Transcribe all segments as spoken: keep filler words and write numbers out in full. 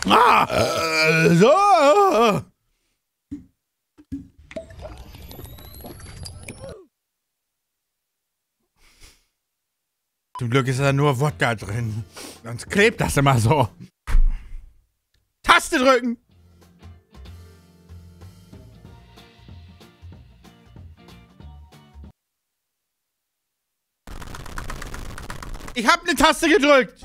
Ah, äh, so. Zum Glück ist da nur Wodka drin. Sonst klebt das immer so. Taste drücken. Ich habe eine Taste gedrückt.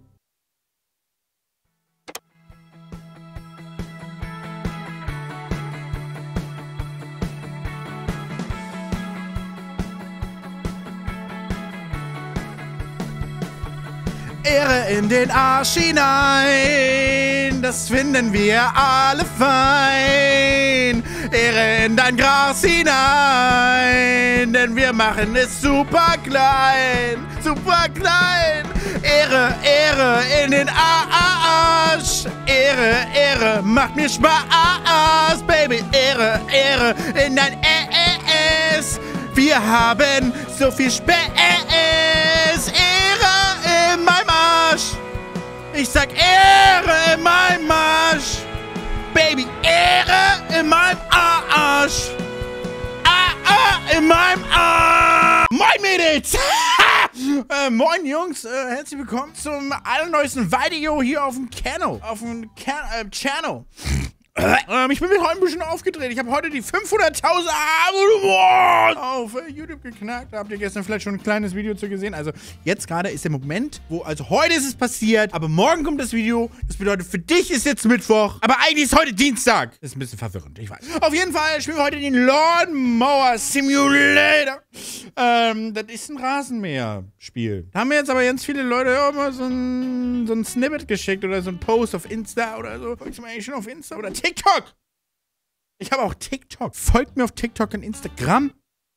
Ehre in den Arsch hinein, das finden wir alle fein. Ehre in dein Gras hinein, denn wir machen es super klein, super klein. Ehre, Ehre in den Arsch, Ehre, Ehre, macht mir Spaß, Baby. Ehre, Ehre in dein Ass, wir haben so viel Spaß. Ehre in meinem Arsch, ich sag Ehre in meinem Arsch, Baby, Ehre in meinem Arsch, ah, ah, in meinem Arsch. Moin Mädels! äh, moin Jungs, äh, herzlich willkommen zum allerneuesten Video hier auf dem Channel, auf dem Can äh, Channel. Ähm, ich bin mir heute ein bisschen aufgedreht. Ich habe heute die fünfhunderttausend Abonnenten auf äh, YouTube geknackt. Da habt ihr gestern vielleicht schon ein kleines Video zu gesehen. Also jetzt gerade ist der Moment, wo, also heute ist es passiert, aber morgen kommt das Video. Das bedeutet, für dich ist jetzt Mittwoch, aber eigentlich ist heute Dienstag. Das ist ein bisschen verwirrend, ich weiß. Auf jeden Fall spielen wir heute den Lawnmower Simulator. Ähm, das ist ein Rasenmäher-Spiel. Da haben mir jetzt aber ganz viele Leute ja, mal so ein, so ein Snippet geschickt oder so ein Post auf Insta oder so. Folgst du mir eigentlich schon auf Insta oder TikTok? Ich habe auch TikTok. Folgt mir auf TikTok und Instagram.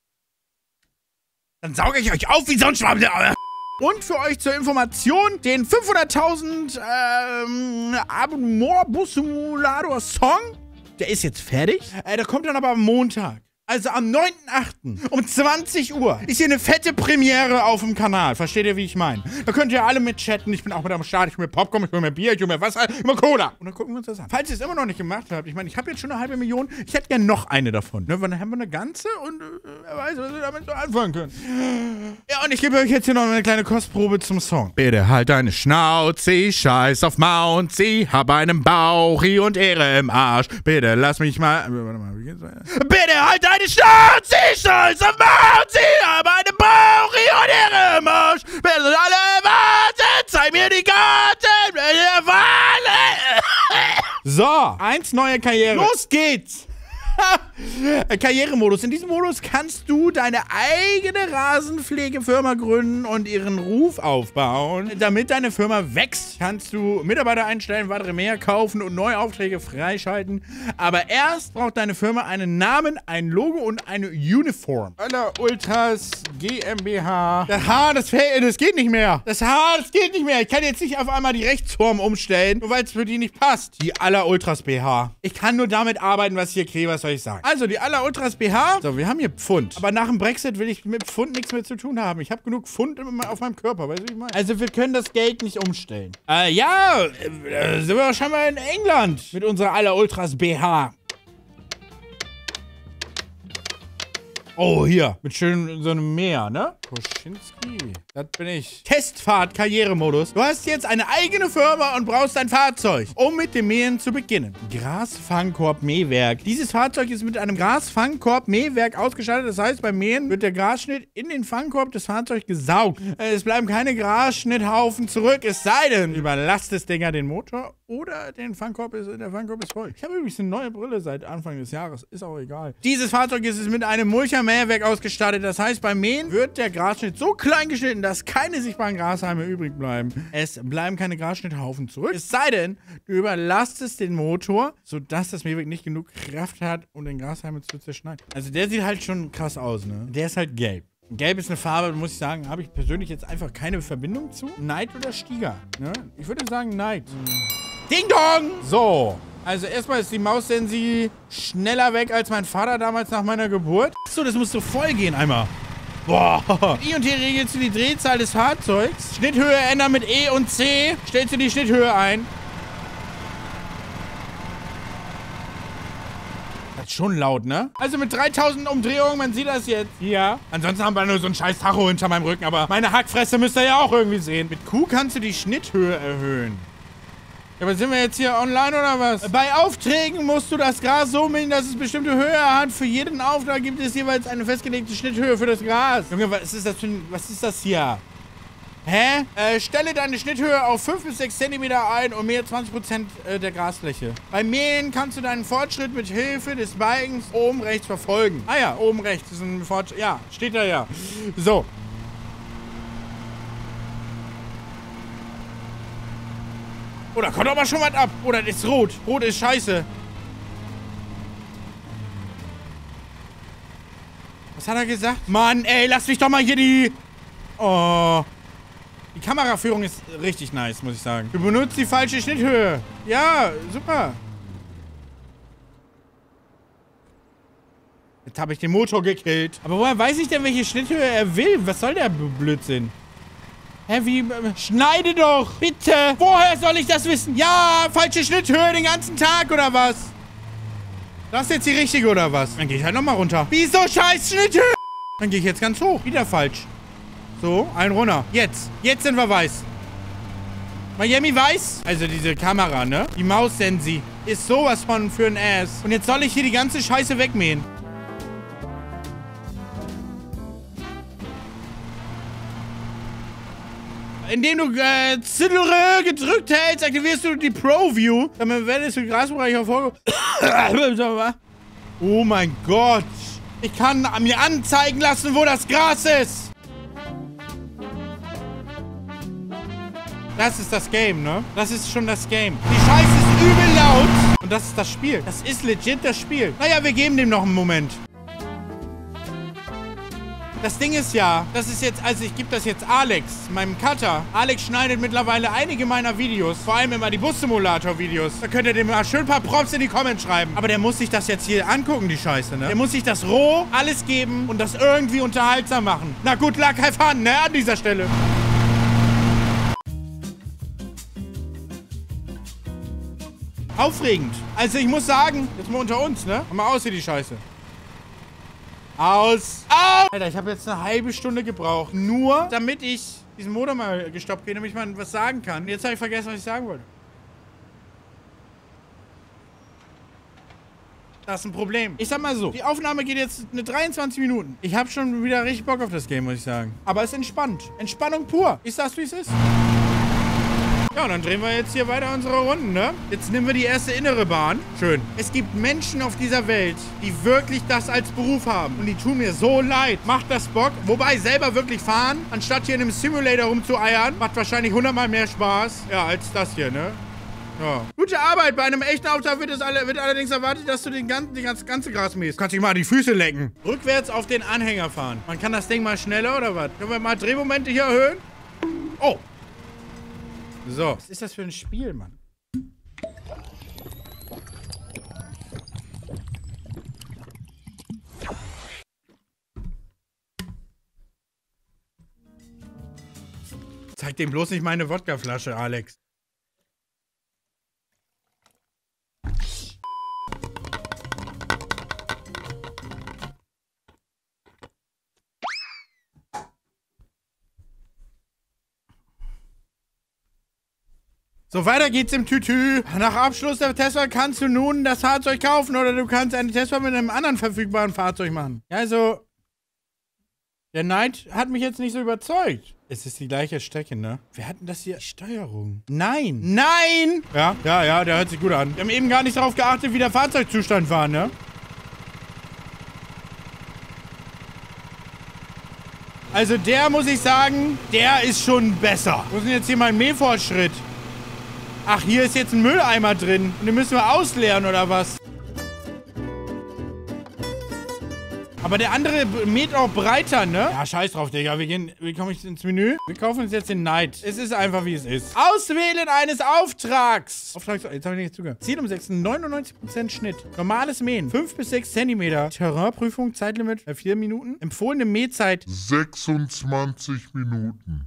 Dann sauge ich euch auf wie sonst was. Und für euch zur Information, den fünfhunderttausend ähm, Abonnenten Simulator Song, der ist jetzt fertig. Äh, der kommt dann aber am Montag. Also am neunten achten um zwanzig Uhr ist hier eine fette Premiere auf dem Kanal. Versteht ihr, wie ich meine? Da könnt ihr alle mit chatten. Ich bin auch mit am Start. Ich will mir Popcorn, ich will mir Bier, ich will mir Wasser, ich will mir Cola. Und dann gucken wir uns das an. Falls ihr es immer noch nicht gemacht habt, ich meine, ich habe jetzt schon eine halbe Million. Ich hätte gerne noch eine davon. Ne? Dann haben wir eine ganze und äh, wer weiß, was wir damit so anfangen können. Ja, und ich gebe euch jetzt hier noch eine kleine Kostprobe zum Song. Bitte halt deine Schnauze, scheiß auf Mounty, hab einen Bauchi und Ehre im Arsch. Bitte lass mich mal... Warte mal, wie geht's weiter? Bitte halt deine Schnauze, scheiß auf Mounty, hab einen Bauchi und Ehre im Arsch. Bitte alle warten, zeig mir die Karten, bitte warten. So, eins neue Karriere. Los geht's! Karrieremodus. In diesem Modus kannst du deine eigene Rasenpflegefirma gründen und ihren Ruf aufbauen. Damit deine Firma wächst, kannst du Mitarbeiter einstellen, weitere mehr kaufen und neue Aufträge freischalten. Aber erst braucht deine Firma einen Namen, ein Logo und eine Uniform. Aller Ultras GmbH. Das H, das, das geht nicht mehr. Das H, das geht nicht mehr. Ich kann jetzt nicht auf einmal die Rechtsform umstellen, nur weil es für die nicht passt. Die Aller Ultras B H. Ich kann nur damit arbeiten, was ich hier kriege, was soll ich sagen. Also, die Aller Ultras B H. So, wir haben hier Pfund. Aber nach dem Brexit will ich mit Pfund nichts mehr zu tun haben. Ich habe genug Pfund auf meinem Körper, weißt du, wie ich meine? Also, wir können das Geld nicht umstellen. Äh, ja, äh, sind wir scheinbar in England mit unserer Aller Ultras B H. Oh, hier. Mit schön so einem Meer, ne? Koschinski. Das bin ich. Testfahrt, Karrieremodus. Du hast jetzt eine eigene Firma und brauchst ein Fahrzeug, um mit dem Mähen zu beginnen. Grasfangkorb-Mähwerk. Dieses Fahrzeug ist mit einem Grasfangkorb-Mähwerk ausgestattet. Das heißt, beim Mähen wird der Grasschnitt in den Fangkorb des Fahrzeugs gesaugt. Es bleiben keine Grasschnitthaufen zurück, es sei denn, überlasst das Dinger den Motor oder den Fangkorb ist, der Fangkorb ist voll. Ich habe übrigens eine neue Brille seit Anfang des Jahres. Ist auch egal. Dieses Fahrzeug ist mit einem Mulcher-Mähwerk ausgestattet. Das heißt, beim Mähen wird der Grasschnitt so klein geschnitten, dass keine sichtbaren Grashalme übrig bleiben. Es bleiben keine Grasschnitthaufen zurück. Es sei denn, du überlastest den Motor, sodass das Mähwerk nicht genug Kraft hat, um den Grashalme zu zerschneiden. Also der sieht halt schon krass aus, ne? Der ist halt gelb. Gelb ist eine Farbe, muss ich sagen, habe ich persönlich jetzt einfach keine Verbindung zu. Neid oder Stiger, ne? Ich würde sagen Neid. Ding Dong! So. Also erstmal ist die Maus-Sensi schneller weg als mein Vater damals nach meiner Geburt. So, das muss so voll gehen einmal. Boah. I und T regelst du die Drehzahl des Fahrzeugs. Schnitthöhe ändern mit E und C. Stellst du die Schnitthöhe ein. schon laut, ne? Also mit dreitausend Umdrehungen, man sieht das jetzt. Ja. Ansonsten haben wir nur so einen scheiß Tacho hinter meinem Rücken, aber meine Hackfresse müsst ihr ja auch irgendwie sehen. Mit Q kannst du die Schnitthöhe erhöhen. Ja, aber sind wir jetzt hier online oder was? Bei Aufträgen musst du das Gras so mähen, dass es bestimmte Höhe hat. Für jeden Auftrag gibt es jeweils eine festgelegte Schnitthöhe für das Gras. Junge, was ist das für ein, was ist das hier? Hä? Äh, stelle deine Schnitthöhe auf fünf bis sechs Zentimeter ein und mähe zwanzig Prozent der Grasfläche. Beim Mähen kannst du deinen Fortschritt mit Hilfe des Balkens oben rechts verfolgen. Ah ja, oben rechts ist ein Fortschritt. Ja, steht da ja. So. Oh, da kommt doch mal schon was ab. Oh, das ist rot. Rot ist scheiße. Was hat er gesagt? Mann, ey, lass mich doch mal hier die... Oh. Die Kameraführung ist richtig nice, muss ich sagen. Du benutzt die falsche Schnitthöhe. Ja, super. Jetzt habe ich den Motor gekillt. Aber woher weiß ich denn, welche Schnitthöhe er will? Was soll der Blödsinn? Hä, wie? Schneide doch! Bitte! Woher soll ich das wissen? Ja, falsche Schnitthöhe den ganzen Tag, oder was? Das ist jetzt die richtige, oder was? Dann gehe ich halt nochmal runter. Wieso scheiß Schnitthöhe? Dann gehe ich jetzt ganz hoch. Wieder falsch. So, ein runter. Jetzt. Jetzt sind wir weiß. Miami weiß? Also diese Kamera, ne? Die Maus-Sensi ist sowas von für ein Ass. Und jetzt soll ich hier die ganze Scheiße wegmähen. Indem du äh, Zittere gedrückt hältst, aktivierst du die Pro-View. Damit werdest du den Grasbereich hervorgehoben. Oh mein Gott. Ich kann mir anzeigen lassen, wo das Gras ist. Das ist das Game, ne? Das ist schon das Game. Die Scheiße ist übel laut. Und das ist das Spiel. Das ist legit das Spiel. Naja, wir geben dem noch einen Moment. Das Ding ist ja, das ist jetzt, also ich gebe das jetzt Alex, meinem Cutter. Alex schneidet mittlerweile einige meiner Videos, vor allem immer die Bus-Simulator-Videos. Da könnt ihr dem mal schön ein paar Props in die Comments schreiben. Aber der muss sich das jetzt hier angucken, die Scheiße, ne? Der muss sich das roh alles geben und das irgendwie unterhaltsam machen. Na gut, luck, have fun, ne? An dieser Stelle. Aufregend. Also ich muss sagen, jetzt mal unter uns, ne? Mach mal aus hier die Scheiße. Aus. Aus. Alter, ich habe jetzt eine halbe Stunde gebraucht. Nur, damit ich diesen Motor mal gestoppt kriege, damit ich mal was sagen kann. Jetzt habe ich vergessen, was ich sagen wollte. Das ist ein Problem. Ich sag mal so, die Aufnahme geht jetzt eine dreiundzwanzig Minuten. Ich habe schon wieder richtig Bock auf das Game, muss ich sagen. Aber es ist entspannt. Entspannung pur. Ist das, wie es ist? Ja, und dann drehen wir jetzt hier weiter unsere Runden, ne? Jetzt nehmen wir die erste innere Bahn. Schön. Es gibt Menschen auf dieser Welt, die wirklich das als Beruf haben. Und die tun mir so leid. Macht das Bock? Wobei, selber wirklich fahren, anstatt hier in einem Simulator rumzueiern, macht wahrscheinlich hundertmal mehr Spaß, ja, als das hier, ne? Ja. Gute Arbeit. Bei einem echten Auftrag wird, es alle, wird allerdings erwartet, dass du den ganzen, die ganze, ganze Gras mähst. Du kannst dich mal die Füße lecken. Rückwärts auf den Anhänger fahren. Man kann das Ding mal schneller, oder was? Können wir mal Drehmomente hier erhöhen? Oh. So. Was ist das für ein Spiel, Mann? Zeig dem bloß nicht meine Wodkaflasche, Alex. So, weiter geht's im Tütü. Nach Abschluss der Testfahrt kannst du nun das Fahrzeug kaufen oder du kannst eine Testfahrt mit einem anderen verfügbaren Fahrzeug machen. Ja, also, der Knight hat mich jetzt nicht so überzeugt. Es ist die gleiche Strecke, ne? Wir hatten das hier. Steuerung. Nein. Nein! Ja, ja, ja, der hört sich gut an. Wir haben eben gar nicht darauf geachtet, wie der Fahrzeugzustand war, ne? Also der, muss ich sagen, der ist schon besser. Wo ist denn jetzt hier mein Mähfortschritt? Ach, hier ist jetzt ein Mülleimer drin. Und den müssen wir ausleeren, oder was? Aber der andere mäht auch breiter, ne? Ja, scheiß drauf, Digga. Wir gehen, wie komme ich ins Menü? Wir kaufen uns jetzt den Knight. Es ist einfach, wie es ist. Auswählen eines Auftrags. Auftrags, jetzt habe ich nicht zugehört. Ziel umsetzen, neunundneunzig Prozent Schnitt. Normales Mähen, fünf bis sechs Zentimeter. Terrainprüfung, Zeitlimit, vier Minuten. Empfohlene Mähzeit, sechsundzwanzig Minuten.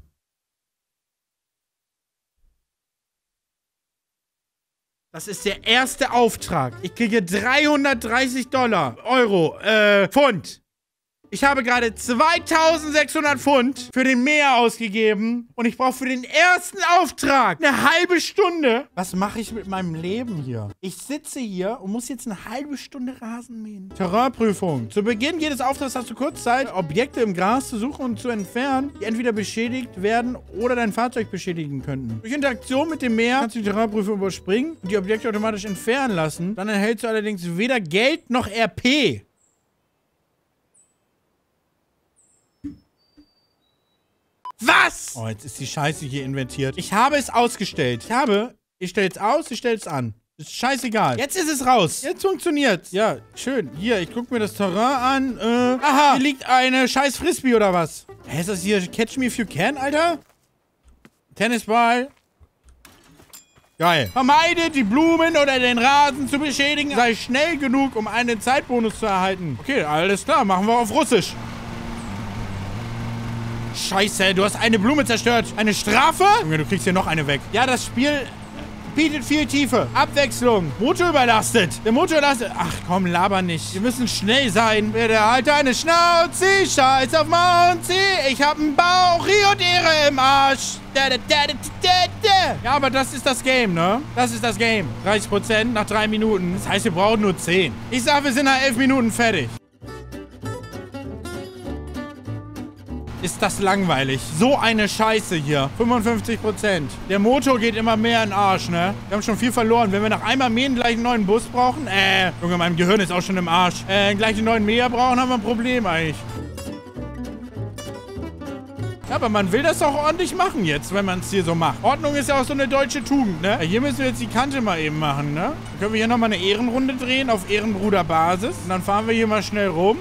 Das ist der erste Auftrag. Ich kriege dreihundertdreißig Dollar, Euro, äh, Pfund. Ich habe gerade zweitausendsechshundert Pfund für den Mäher ausgegeben und ich brauche für den ersten Auftrag eine halbe Stunde. Was mache ich mit meinem Leben hier? Ich sitze hier und muss jetzt eine halbe Stunde Rasen mähen. Terrainprüfung. Zu Beginn jedes Auftrags hast du kurz Zeit, Objekte im Gras zu suchen und zu entfernen, die entweder beschädigt werden oder dein Fahrzeug beschädigen könnten. Durch Interaktion mit dem Mäher kannst du die Terrainprüfung überspringen und die Objekte automatisch entfernen lassen. Dann erhältst du allerdings weder Geld noch R P. Was? Oh, jetzt ist die Scheiße hier invertiert. Ich habe es ausgestellt. Ich habe... Ich stelle es aus, ich stelle es an. Ist scheißegal. Jetzt ist es raus. Jetzt funktioniert's. Ja, schön. Hier, ich gucke mir das Terrain an. Äh, aha, hier liegt eine scheiß Frisbee oder was? Hä, ist das hier Catch Me If You Can, Alter? Tennisball. Geil. Vermeide, die Blumen oder den Rasen zu beschädigen. Sei schnell genug, um einen Zeitbonus zu erhalten. Okay, alles klar. Machen wir auf Russisch. Scheiße, du hast eine Blume zerstört. Eine Strafe? Junge, du kriegst hier noch eine weg. Ja, das Spiel bietet viel Tiefe. Abwechslung. Motor überlastet. Der Motor überlastet. Ach komm, laber nicht. Wir müssen schnell sein. Bitte halt deine Schnauze. Scheiß auf Mounty. Ich hab einen Bauch, Rio und Ehre im Arsch. Da, da, da, da, da, da. Ja, aber das ist das Game, ne? Das ist das Game. dreißig Prozent nach drei Minuten. Das heißt, wir brauchen nur zehn. Ich sag, wir sind nach elf Minuten fertig. Ist das langweilig. So eine Scheiße hier. fünfundfünfzig Prozent. Der Motor geht immer mehr in den Arsch, ne? Wir haben schon viel verloren. Wenn wir nach einmal mähen gleich einen neuen Bus brauchen, äh, Junge, mein Gehirn ist auch schon im Arsch. Äh, gleich einen neuen Mäher brauchen, haben wir ein Problem eigentlich. Ja, aber man will das auch ordentlich machen jetzt, wenn man es hier so macht. Ordnung ist ja auch so eine deutsche Tugend, ne? Ja, hier müssen wir jetzt die Kante mal eben machen, ne? Dann können wir hier nochmal eine Ehrenrunde drehen auf Ehrenbruderbasis. Und dann fahren wir hier mal schnell rum.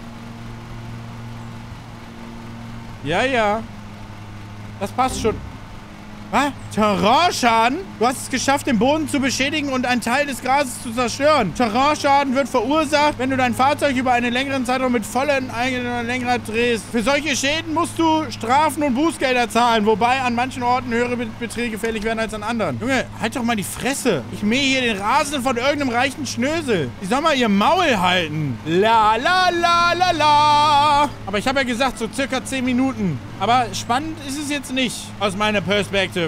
Ja, ja. Das passt schon. Was? Terrainschaden? Du hast es geschafft, den Boden zu beschädigen und einen Teil des Grases zu zerstören. Terrainschaden wird verursacht, wenn du dein Fahrzeug über einen längeren Zeitraum mit vollen eigenen Lenkrad drehst. Für solche Schäden musst du Strafen und Bußgelder zahlen, wobei an manchen Orten höhere Beträge fällig werden als an anderen. Junge, halt doch mal die Fresse. Ich mähe hier den Rasen von irgendeinem reichen Schnösel. Die soll mal ihr Maul halten. La, la, la, la, la. Aber ich habe ja gesagt, so circa zehn Minuten. Aber spannend ist es jetzt nicht, aus meiner Perspektive.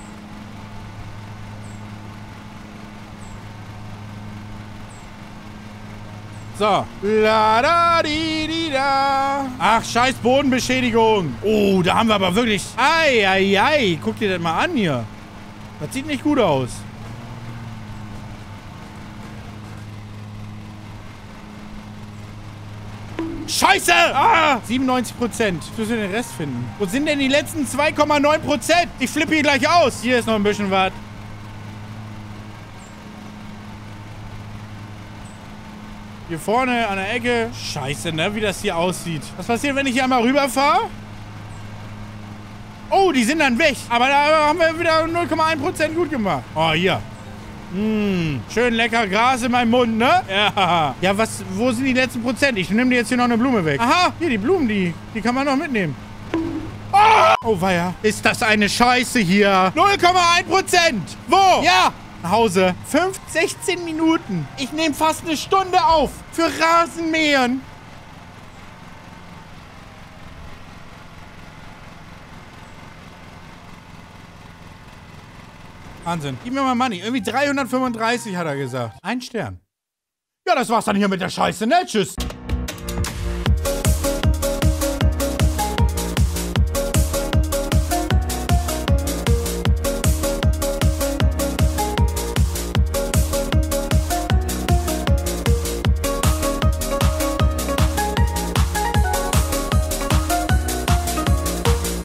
So. La, da, di, di, da. Ach, scheiß Bodenbeschädigung. Oh, da haben wir aber wirklich... Ei, ei, ei. Guck dir das mal an hier. Das sieht nicht gut aus. Scheiße! Ah! siebenundneunzig Prozent. Ich muss den Rest finden. Wo sind denn die letzten zwei Komma neun Prozent? Ich flippe hier gleich aus. Hier ist noch ein bisschen was. Hier vorne an der Ecke. Scheiße, ne? Wie das hier aussieht. Was passiert, wenn ich hier einmal rüberfahre? Oh, die sind dann weg. Aber da haben wir wieder null Komma eins Prozent gut gemacht. Oh, hier. Mmh, schön lecker Gras in meinem Mund, ne? Ja. Ja, was, wo sind die letzten Prozent? Ich nehme dir jetzt hier noch eine Blume weg. Aha, hier, die Blumen, die, die kann man noch mitnehmen. Oh, oh weia. Ist das eine Scheiße hier? null Komma eins Prozent. Wo? Ja. Nach Hause. fünf, sechzehn Minuten. Ich nehme fast eine Stunde auf. Für Rasenmähen. Wahnsinn. Gib mir mal Money. Irgendwie dreihundertfünfunddreißig hat er gesagt. Ein Stern. Ja, das war's dann hier mit der Scheiße, ne? Tschüss.